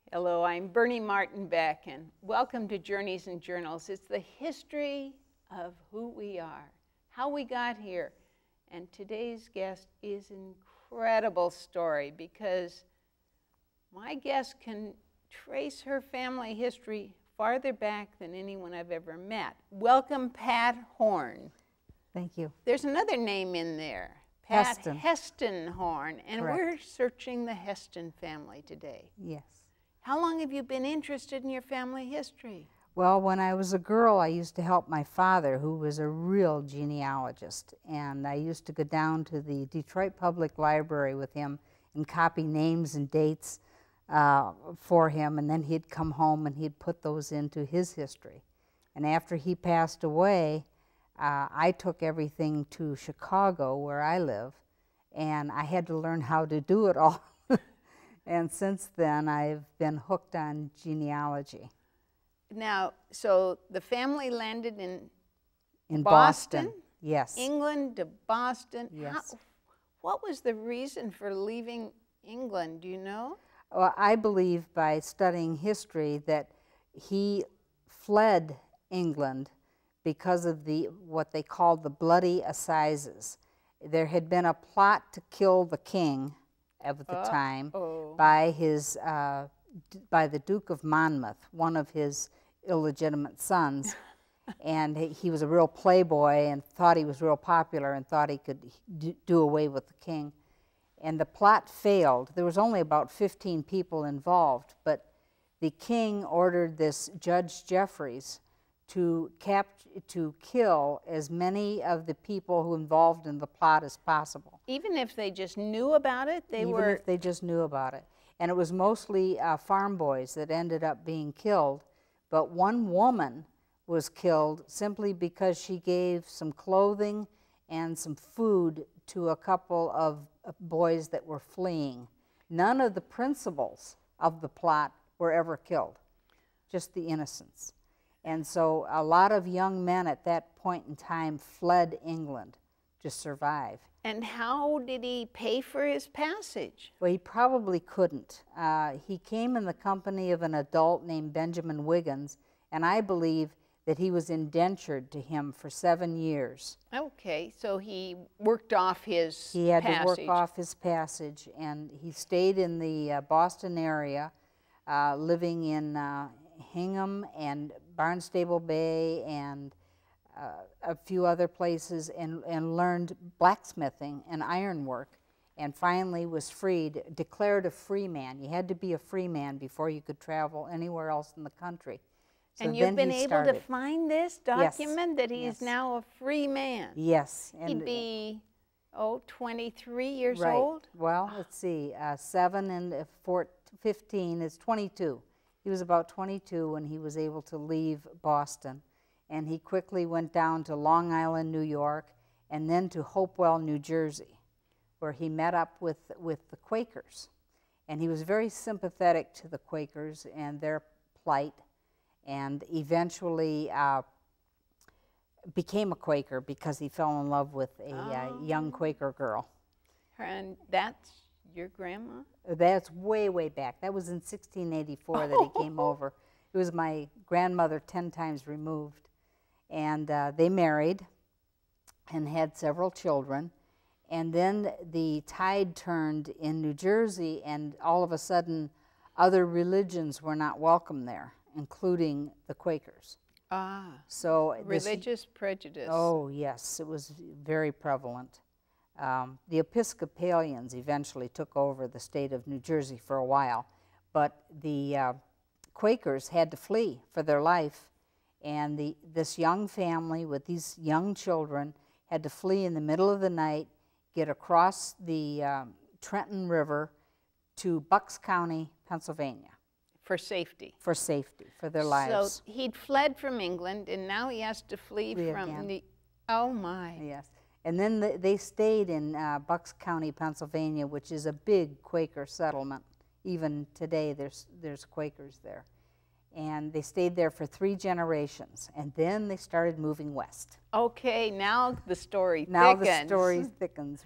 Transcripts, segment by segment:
Hello, I'm Bernie Martin Beck, and welcome to Journeys and Journals. It's the history of who we are, how we got here. And today's guest is an incredible story because my guest can trace her family history farther back than anyone I've ever met. Welcome, Pat Horn. Thank you. There's another name in there, Pat Heston Horn, and Correct. We're searching the Heston family today. Yes. How long have you been interested in your family history? Well, when I was a girl, I used to help my father, who was a real genealogist, and I used to go down to the Detroit Public Library with him and copy names and dates for him, and then he'd come home and he'd put those into his history. And after he passed away, I took everything to Chicago, where I live, and I had to learn how to do it all. And since then, I've been hooked on genealogy. Now, so the family landed in Boston. Yes. England to Boston. Yes. What was the reason for leaving England? Do you know? Well, I believe by studying history that he fled England because of what they called the Bloody Assizes. There had been a plot to kill the king of the time by the Duke of Monmouth, one of his illegitimate sons. And he was a real playboy and thought he was real popular and thought he could do away with the king. And the plot failed. There was only about 15 people involved, but the king ordered this Judge Jeffreys to kill as many of the people who involved in the plot as possible. Even if they just knew about it? Even if they just knew about it. And it was mostly farm boys that ended up being killed, but one woman was killed simply because she gave some clothing and some food to a couple of boys that were fleeing. None of the principals of the plot were ever killed, just the innocents. And so a lot of young men at that point in time fled England to survive. And how did he pay for his passage? Well, he probably couldn't. He came in the company of an adult named Benjamin Wiggins, and I believe that he was indentured to him for 7 years. Okay, so he worked off his passage. He had to work off his passage, and he stayed in the Boston area, living in Hingham and Barnstable Bay and a few other places, and learned blacksmithing and ironwork, and finally was freed, declared a free man. You had to be a free man before you could travel anywhere else in the country. So and you've been able to find this document that he is now a free man? Yes. He'd be, 23 years right. old? Well, let's see, 7 and 15 is 22. He was about 22 when he was able to leave Boston. And he quickly went down to Long Island, New York, and then to Hopewell, New Jersey, where he met up with the Quakers. And he was very sympathetic to the Quakers and their plight, and eventually became a Quaker because he fell in love with a young Quaker girl. And that's your grandma? That's way, way back. That was in 1684 that he came over. It was my grandmother 10 times removed. And they married and had several children. And then the tide turned in New Jersey, and all of a sudden other religions were not welcome there, including the Quakers. So religious prejudice. Oh, yes, it was very prevalent. The Episcopalians eventually took over the state of New Jersey for a while, but the Quakers had to flee for their life, and this young family with these young children had to flee in the middle of the night, get across the Trenton River to Bucks County, Pennsylvania. For safety. For safety, for their lives. So he'd fled from England, and now he has to flee from the... Oh, my. Yes. And then they stayed in Bucks County, Pennsylvania, which is a big Quaker settlement. Even today, there's Quakers there. And they stayed there for 3 generations, and then they started moving west. Okay, now the story thickens. Now the story thickens, right.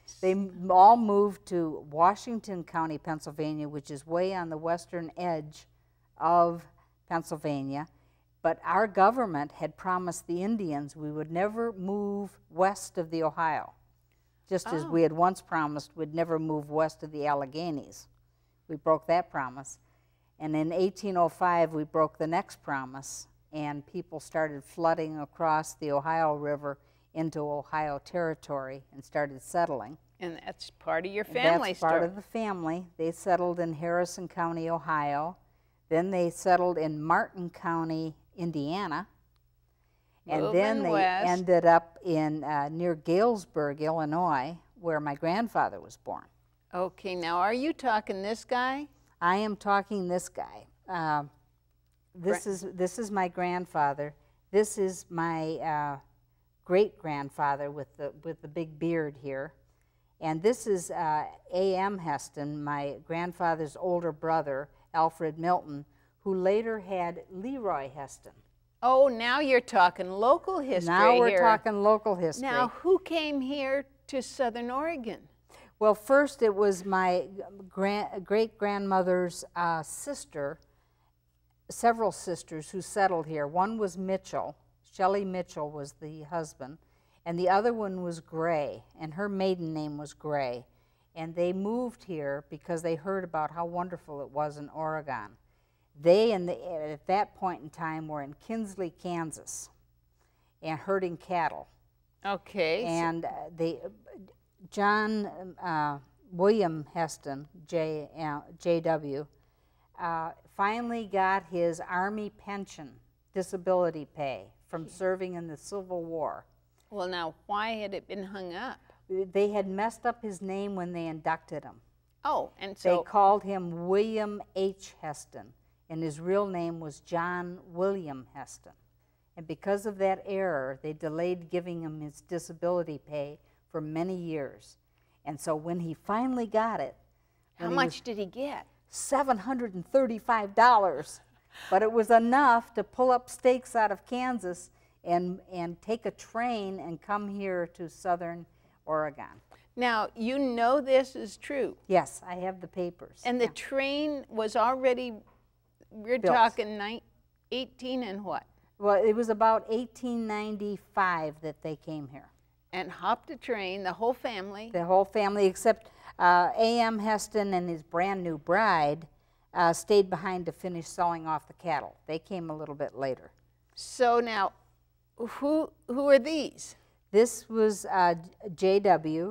all moved to Washington County, Pennsylvania, which is way on the western edge of Pennsylvania. But our government had promised the Indians we would never move west of the Ohio, just as we had once promised we'd never move west of the Alleghenies. We broke that promise. And in 1805, we broke the next promise, and people started flooding across the Ohio River into Ohio territory and started settling. And that's part of your family That's story. part of the family. They settled in Harrison County, Ohio. Then they settled in Martin County, Indiana. And then they ended up in near Galesburg, Illinois, where my grandfather was born. Okay, now are you talking this guy? I am talking this guy. This is my grandfather. This is my great-grandfather with the big beard here. And this is A.M. Heston, my grandfather's older brother, Alfred Milton, who later had Leroy Heston. Oh, now you're talking local history. Now we're here. talking local history. Now, who came here to Southern Oregon? Well, first it was my great-grandmother's sister, several sisters who settled here. One was Mitchell. Shelley Mitchell was the husband. And the other one was Gray, and her maiden name was Gray. And they moved here because they heard about how wonderful it was in Oregon. They, at that point in time, were in Kinsley, Kansas, and herding cattle. Okay. And John William Heston, J.W., finally got his Army pension, disability pay, from serving in the Civil War. Well, now, why had it been hung up? They had messed up his name when they inducted him. Oh, and so... They called him William H. Heston, and his real name was John William Heston. And because of that error, they delayed giving him his disability pay for many years. And so when he finally got it... How much did he get? $735. But it was enough to pull up stakes out of Kansas and take a train and come here to Southern Oregon. Now, you know this is true. Yes, I have the papers. And the train was already, we're talking 18 and what? Well, it was about 1895 that they came here. And hopped a train, the whole family? The whole family, except A.M. Heston and his brand new bride stayed behind to finish selling off the cattle. They came a little bit later. So now, who are these? This was J.W.,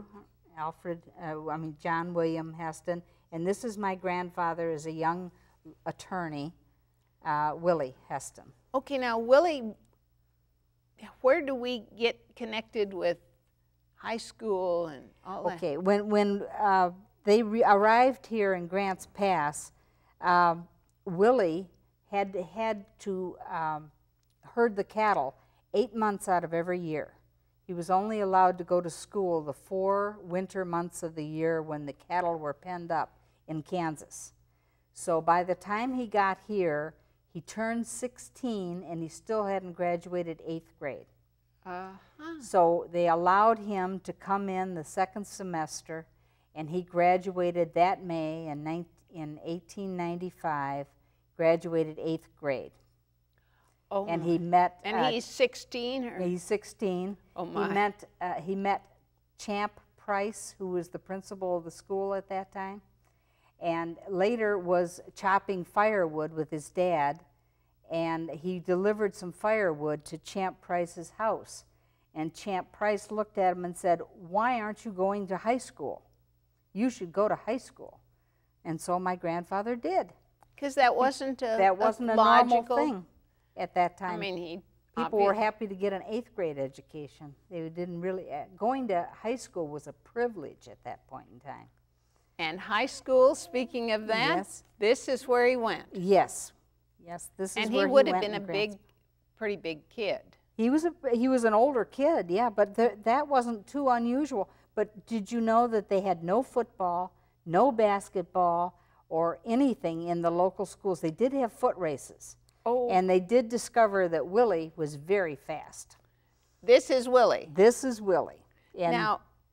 John William Heston, and this is my grandfather as a young attorney, Willie Heston. Okay, now Willie, where do we get connected with high school and all that? Okay, when they arrived here in Grants Pass, Willie had to herd the cattle 8 months out of every year. He was only allowed to go to school the 4 winter months of the year when the cattle were penned up in Kansas. So by the time he got here, he turned 16 and he still hadn't graduated 8th grade. So they allowed him to come in the second semester, and he graduated that May in 1895, graduated 8th grade. Oh, and he met... And he's 16? Or? He's 16. Oh, my. He met Champ Price, who was the principal of the school at that time, and later was chopping firewood with his dad, and he delivered some firewood to Champ Price's house. And Champ Price looked at him and said, "Why aren't you going to high school? You should go to high school." And so my grandfather did. Because that wasn't a normal thing at that time. I mean, people were happy to get an 8th grade education. They didn't really, going to high school was a privilege at that point in time. And high school, speaking of that, yes. This is where he went. Yes, yes, this is where he went. And he would have been a pretty big kid. He was an older kid, yeah, but that wasn't too unusual. But did you know that they had no football, no basketball, or anything in the local schools? They did have foot races. Oh. And they did discover that Willie was very fast. This is Willie. This is Willie. And now,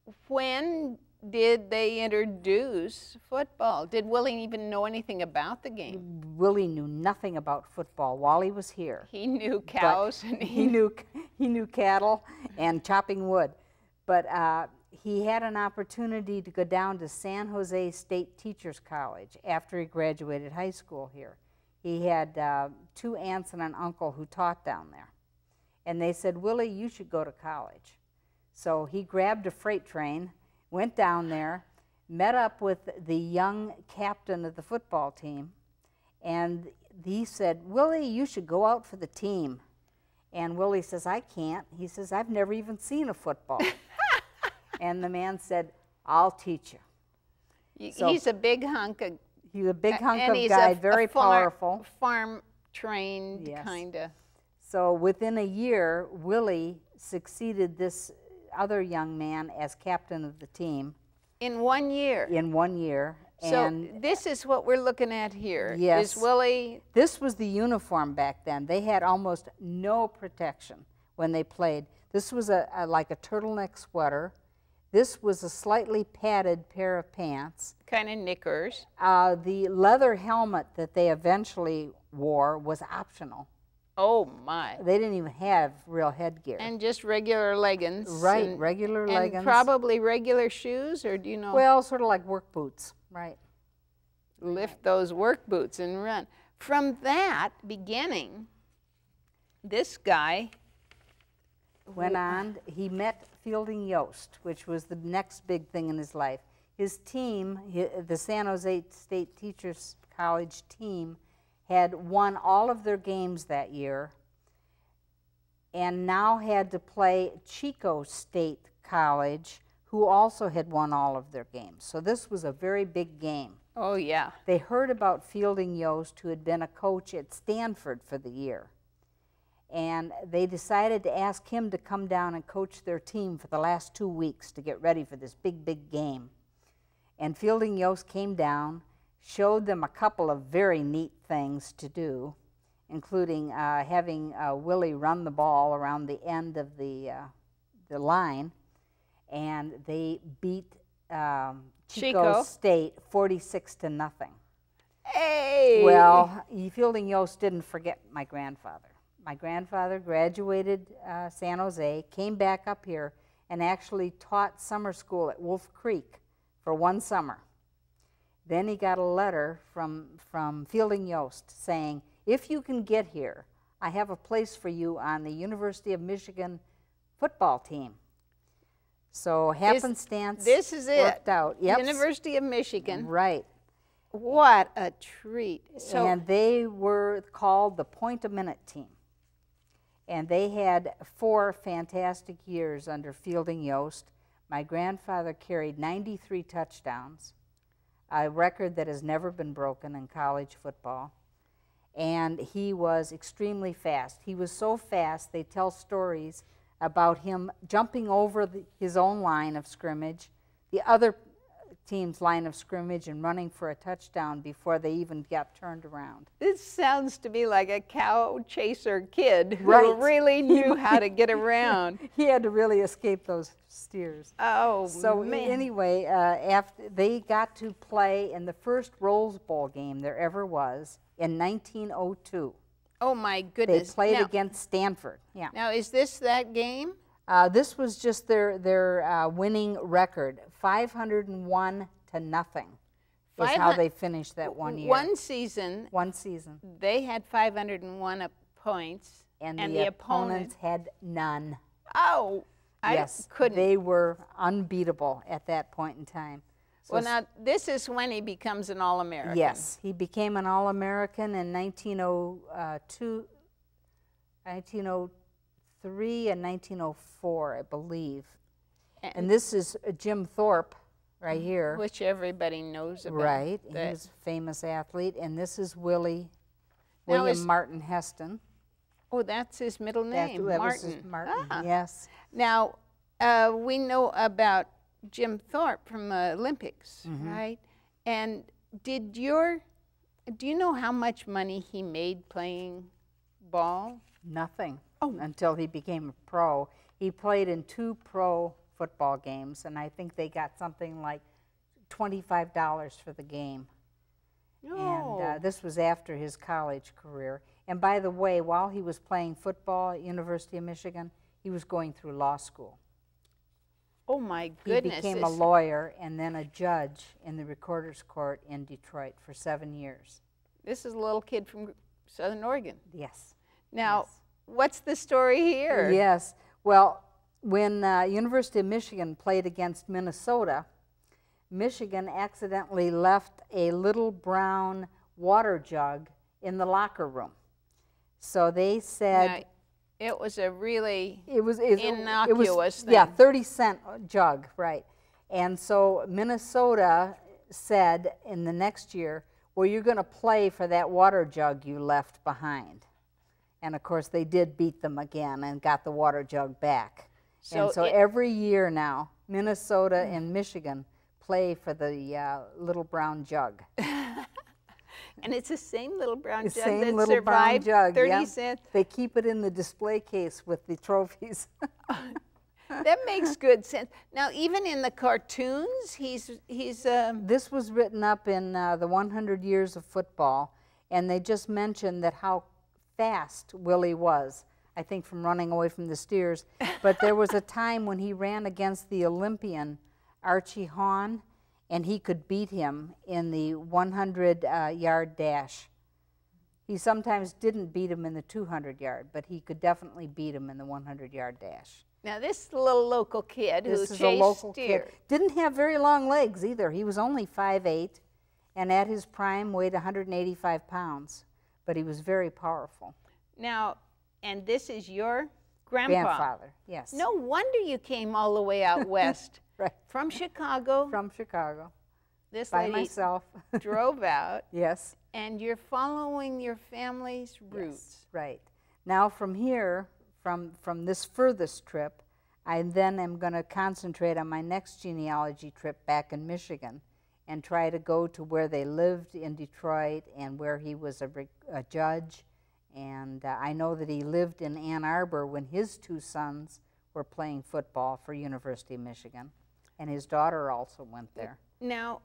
when did they introduce football? Did Willie even know anything about the game? Willie knew nothing about football while he was here. He knew cows But and he knew cattle and chopping wood. But he had an opportunity to go down to San Jose State Teachers College after he graduated high school here. He had 2 aunts and an uncle who taught down there. And they said, Willie, you should go to college. So he grabbed a freight train, went down there, met up with the young captain of the football team, and he said, Willie, you should go out for the team. And Willie says, I can't. He says, I've never even seen a football. And the man said, I'll teach you. So he's a big hunk of... He's a big hunk of guy, very powerful. Farm-trained, yes. kind of. So within a year, Willie succeeded this other young man as captain of the team. In 1 year? In 1 year. So and this is what we're looking at here. Yes. Is Willie... This was the uniform back then. They had almost no protection when they played. This was like a turtleneck sweater. This was a slightly padded pair of pants. Kind of knickers. The leather helmet that they eventually wore was optional. Oh, my. They didn't even have real headgear. And just regular leggings. Right, regular leggings. And probably regular shoes, or do you know? Well, sort of like work boots, right. Lift those work boots and run. From that beginning, this guy went on. He met Fielding Yost, which was the next big thing in his life. His team, the San Jose State Teachers College team, had won all of their games that year and now had to play Chico State College, who also had won all of their games. So this was a very big game. Oh, yeah. They heard about Fielding Yost, who had been a coach at Stanford for the year. And they decided to ask him to come down and coach their team for the last 2 weeks to get ready for this big, big game. And Fielding Yost came down, showed them a couple of very neat things to do, including having Willie run the ball around the end of the line, and they beat Chico State 46-0. Hey! Well, Fielding Yost didn't forget my grandfather. My grandfather graduated San Jose, came back up here, and actually taught summer school at Wolf Creek for 1 summer. Then he got a letter from Fielding Yost saying, if you can get here, I have a place for you on the University of Michigan football team. So happenstance this is worked out. Yep. University of Michigan. Right. What a treat. So, and they were called the Point-A-Minute team. And they had 4 fantastic years under Fielding Yost. My grandfather carried 93 touchdowns, a record that has never been broken in college football. And he was extremely fast. He was so fast, they tell stories about him jumping over his own line of scrimmage, the other team's line of scrimmage, and running for a touchdown before they even got turned around. This sounds to me like a cow chaser kid who Right. really knew how to get around. He had to really escape those steers. Oh, So man. anyway, after they got to play in the first Rose Bowl game there ever was in 1902. Oh, my They goodness. played now, against Stanford. Yeah. Now, is this that game? This was just their winning record, 501-0 is how they finished that 1 year. One season, One season. they had 501 points. And the opponents had none. Oh, Yes, I couldn't. they were unbeatable at that point in time. So Well, now, this is when he becomes an All-American. yes, he became an All-American in 1902, 1903 and 1904, I believe. And this is Jim Thorpe right here. Which everybody knows about. Right, he that- was a famous athlete. And this is William is- Martin Heston. Oh, that's his middle name, That was Martin. his Martin, Ah. yes. Now, we know about Jim Thorpe from the Olympics, Mm-hmm. right? And do you know how much money he made playing ball? Nothing Oh. until he became a pro. He played in 2 pro football games, and I think they got something like $25 for the game. Oh. And this was after his college career. And by the way, while he was playing football at University of Michigan, he was going through law school. Oh my goodness. He became a lawyer and then a judge in the Recorder's Court in Detroit for 7 years. This is a little kid from Southern Oregon. Yes. Now, yes. What's the story here? Yes. Well, when University of Michigan played against Minnesota, Michigan accidentally left a little brown water jug in the locker room. So they said... Now, it was a really innocuous thing. Yeah, 30-cent jug, right. And so Minnesota said in the next year, well, you're going to play for that water jug you left behind. And of course, they did beat them again and got the water jug back. And so every year now, Minnesota and Michigan play for the little brown jug. And it's the same little brown jug that that survived 30 cents. They keep it in the display case with the trophies. That makes good sense. Now, even in the cartoons, he's This was written up in the 100 Years of Football, and they just mentioned that how fast Willie was, I think from running away from the steers. But there was a time when he ran against the Olympian Archie Hahn, and he could beat him in the 100-yard dash. He sometimes didn't beat him in the 200-yard, but he could definitely beat him in the 100-yard dash. Now, this little local kid who chased steers. Didn't have very long legs either. He was only 5'8", and at his prime weighed 185 pounds, but he was very powerful. Now, and this is your grandfather? Yes. No wonder you came all the way out west. Right. From Chicago. From Chicago. This by lady myself. drove out. Yes. And you're following your family's roots. Yes, right. Now from here, from this furthest trip, I then am going to concentrate on my next genealogy trip back in Michigan and try to go to where they lived in Detroit and where he was a judge. And I know that he lived in Ann Arbor when his two sons were playing football for University of Michigan. And his daughter also went there. Now,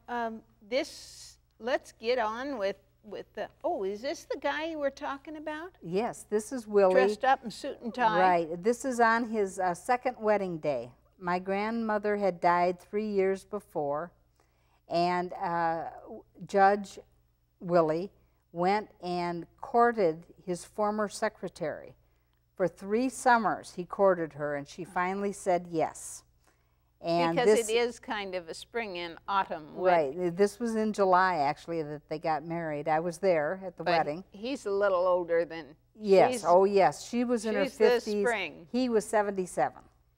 let's get on with the, is this the guy you were talking about? Yes, this is Willie. Dressed up in suit and tie. Right, this is on his second wedding day. My grandmother had died 3 years before, and Judge Willie went and courted his former secretary. For 3 summers he courted her, and she finally said yes. And because it is kind of a spring and autumn wedding. Right. This was in July, actually, that they got married. I was there at the wedding. He's a little older than... Yes. Oh, yes. She was in her 50s. The spring. He was 77.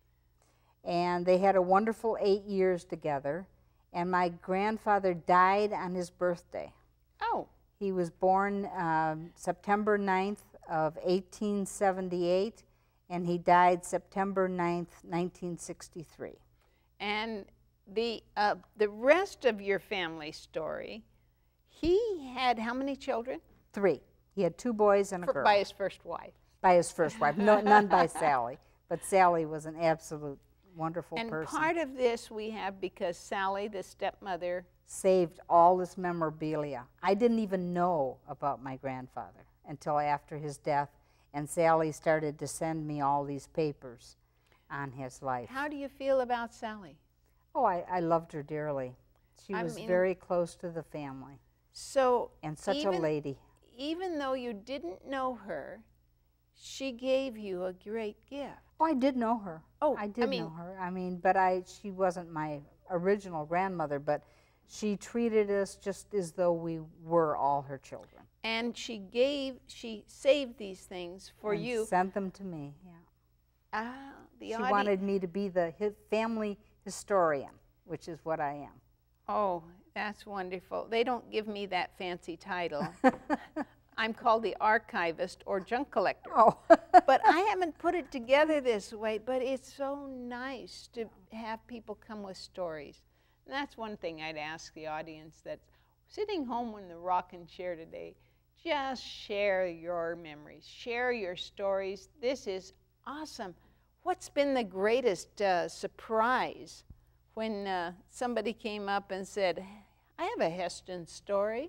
And they had a wonderful 8 years together. And my grandfather died on his birthday. Oh. He was born September 9th of 1878, and he died September 9th, 1963. And the rest of your family story, he had how many children? 3. He had 2 boys and a girl. By his first wife. By his first wife. No, none by Sally. But Sally was an absolute wonderful person. And part of this we have because Sally, the stepmother, saved all this memorabilia. I didn't even know about my grandfather until after his death, and Sally started to send me all these papers on his life. How do you feel about Sally? Oh, I loved her dearly. She was very close to the family. So and such a lady. Even though you didn't know her, she gave you a great gift. Oh, I did know her. Oh, I did know her. I mean, but she wasn't my original grandmother, but she treated us just as though we were all her children. And she saved these things for you. Sent them to me, yeah. She audience wanted me to be the family historian, which is what I am. Oh, that's wonderful. They don't give me that fancy title. I'm called the archivist or junk collector. Oh. But I haven't put it together this way, but it's so nice to have people come with stories. And that's one thing I'd ask the audience that's sitting home in the rocking chair today. Just share your memories. Share your stories. This is awesome. What's been the greatest surprise when somebody came up and said, I have a Heston story?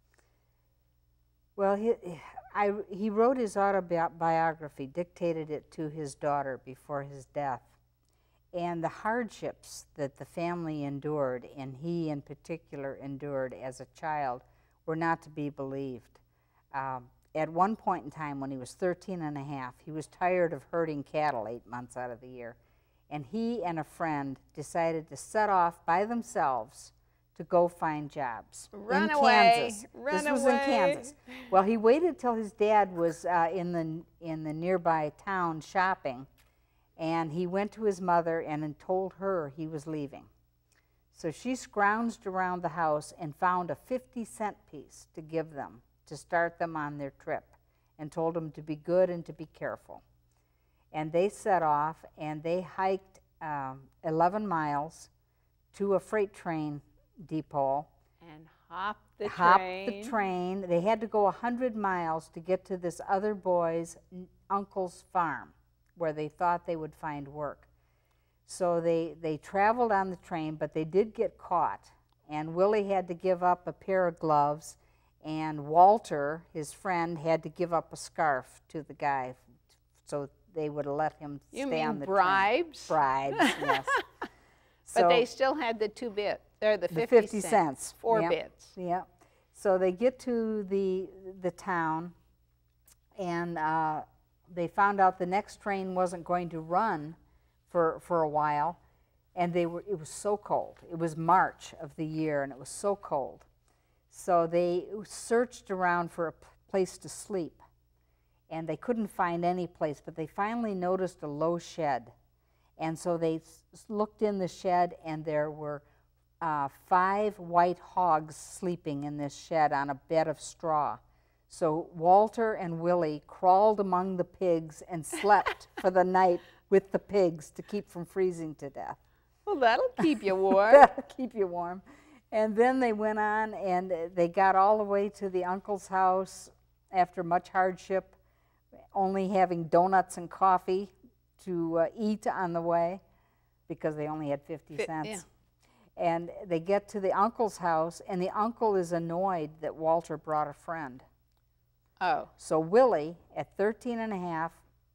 Well, he wrote his autobiography, dictated it to his daughter before his death. And the hardships that the family endured, and he in particular endured as a child, were not to be believed. At one point in time, when he was 13 and a half, he was tired of herding cattle 8 months out of the year. And he and a friend decided to set off by themselves to go find jobs Run in away. Kansas. Run This was away. in Kansas. Well, he waited till his dad was in the nearby town shopping, and he went to his mother and told her he was leaving. So she scrounged around the house and found a 50-cent piece to give them to start them on their trip, and told them to be good and to be careful. And they set off, and they hiked 11 miles to a freight train depot. And hopped the train. They had to go 100 miles to get to this other boy's uncle's farm, where they thought they would find work. So they traveled on the train, but they did get caught. And Willie had to give up a pair of gloves, and Walter, his friend, had to give up a scarf to the guy, so they would have let him stay on the bribes? train. Bribes, yes. But they still had the 2 bits, or the 50 cents. 4 yep. bits. Yeah. So they get to the town, and they found out the next train wasn't going to run for a while, and it was so cold. It was March of the year, and it was so cold. So they searched around for a place to sleep, and they couldn't find any place, but they finally noticed a low shed. And so they looked in the shed, and there were 5 white hogs sleeping in this shed on a bed of straw. So Walter and Willie crawled among the pigs and slept for the night with the pigs to keep from freezing to death. Well, that'll keep you warm. That'll keep you warm. And then they went on, and they got all the way to the uncle's house after much hardship, only having donuts and coffee to eat on the way, because they only had 50 cents. Yeah. And they get to the uncle's house, and the uncle is annoyed that Walter brought a friend. Oh. So Willie, at 13 and a half,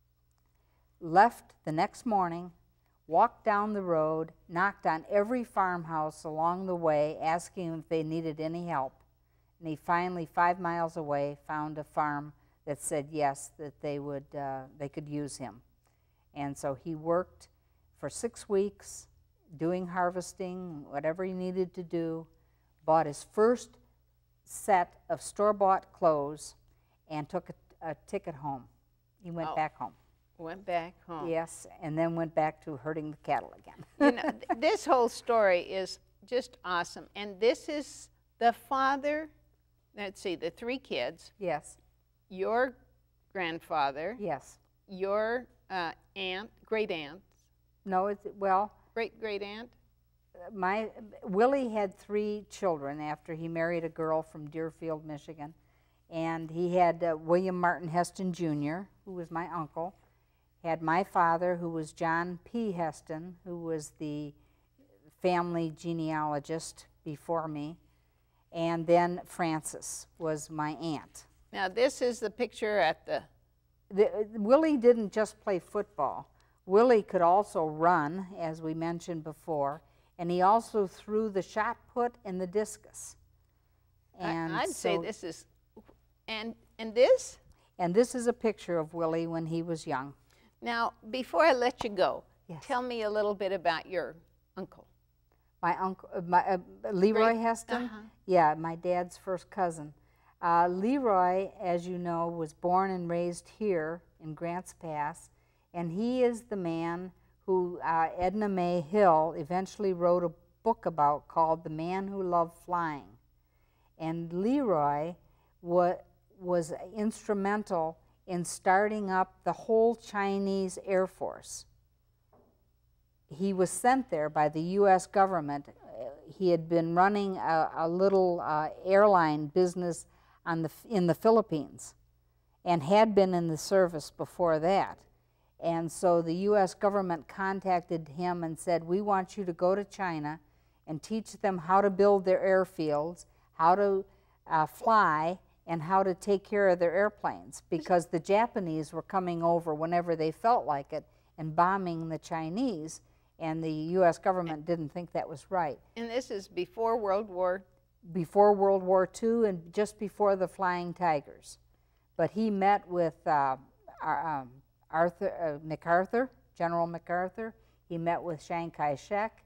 left the next morning, walked down the road, knocked on every farmhouse along the way, asking if they needed any help. And he finally, 5 miles away, found a farm that said yes, that they could use him. And so he worked for 6 weeks, doing harvesting, whatever he needed to do, bought his first set of store-bought clothes, and took a ticket home. He went back home. Went back home. Yes, and then went back to herding the cattle again. You know, this whole story is just awesome. And this is the father, let's see, the 3 kids. Yes. Your grandfather. Yes. Your aunt, great aunt. No, well. Great aunt. Willie had 3 children after he married a girl from Deerfield, Michigan. And he had William Martin Heston Jr., who was my uncle. Had my father, who was John P. Heston, who was the family genealogist before me. And then Frances was my aunt. Now this is the picture at the... Willie didn't just play football. Willie could also run, as we mentioned before, and he also threw the shot put and the discus. And I'd say this is... And this? And this is a picture of Willie when he was young. Now, before I let you go, yes. Tell me a little bit about your uncle. My uncle, Leroy Heston? Yeah, my dad's first cousin. Leroy, as you know, was born and raised here in Grants Pass, and he is the man who Edna May Hill eventually wrote a book about called The Man Who Loved Flying. And Leroy was instrumental in starting up the whole Chinese Air Force. He was sent there by the U.S. government. He had been running a little airline business in the Philippines and had been in the service before that. And so the U.S. government contacted him and said, we want you to go to China and teach them how to build their airfields, how to fly, and how to take care of their airplanes, because the Japanese were coming over whenever they felt like it and bombing the Chinese, and the U.S. government didn't think that was right. And this is before World War? Before World War II and just before the Flying Tigers. But he met with MacArthur, General MacArthur. He met with Chiang Kai-shek.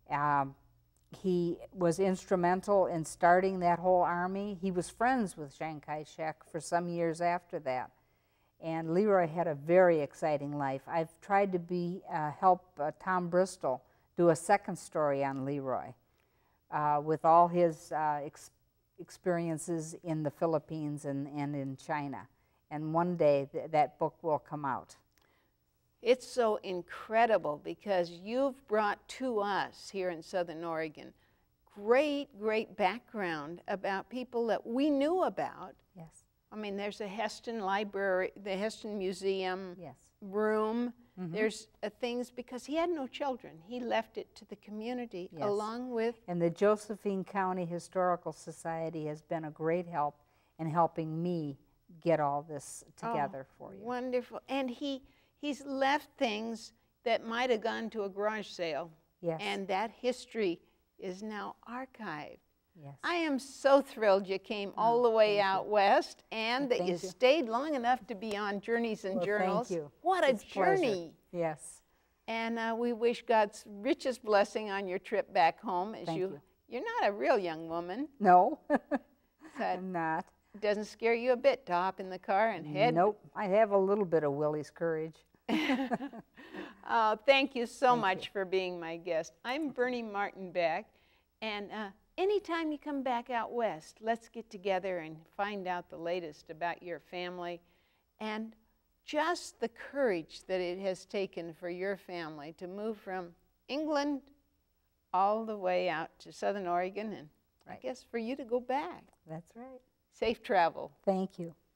He was instrumental in starting that whole army. He was friends with Chiang Kai-shek for some years after that. And Leroy had a very exciting life. I've tried to help Tom Bristol do a second story on Leroy with all his experiences in the Philippines and in China. And one day that book will come out. It's so incredible because you've brought to us here in Southern Oregon great background about people that we knew about. Yes. I mean, there's a Heston Library, the Heston Museum room. Mm-hmm. There's things, because he had no children. He left it to the community along with... And the Josephine County Historical Society has been a great help in helping me get all this together for you. Wonderful. And he's left things that might have gone to a garage sale. Yes. And that history is now archived. Yes. I am so thrilled you came all the way out west and that you stayed long enough to be on Journeys and Journals. Thank you. What a journey. Pleasure. Yes. And we wish God's richest blessing on your trip back home. As Thank you. You're not a real young woman. No, So I'm not. it doesn't scare you a bit to hop in the car and head? Nope. I have a little bit of Willie's courage. Thank you so much for being my guest. I'm Bernie Martin Beck, and anytime you come back out west, let's get together and find out the latest about your family and just the courage that it has taken for your family to move from England all the way out to Southern Oregon, and I guess for you to go back. That's right. Safe travel. Thank you.